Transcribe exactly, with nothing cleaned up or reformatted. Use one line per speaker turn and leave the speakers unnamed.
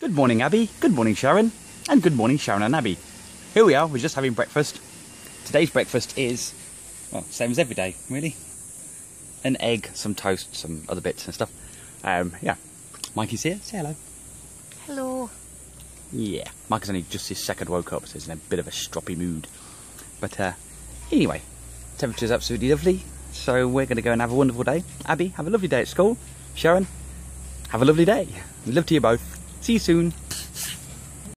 Good morning, Abby. Good morning, Sharon. And good morning, Sharon and Abby. Here we are, we're just having breakfast. Today's breakfast is, well, same as every day, really. An egg, some toast, some other bits and stuff. Um, yeah. Mikey's here. Say hello.
Hello.
Yeah. Mike has only just his second woke up, so he's in a bit of a stroppy mood. But uh, anyway, temperature's absolutely lovely, so we're going to go and have a wonderful day. Abby, have a lovely day at school. Sharon, have a lovely day. Love to you both. See you soon.